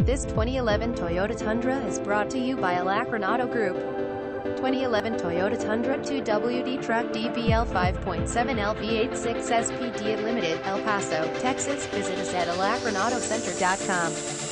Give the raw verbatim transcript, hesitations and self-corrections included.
This twenty eleven Toyota Tundra is brought to you by Alacran Auto Group. twenty eleven Toyota Tundra two W D truck D B L five point seven L V eighty-six S P D Limited, El Paso, Texas. Visit us at alacran auto center dot com.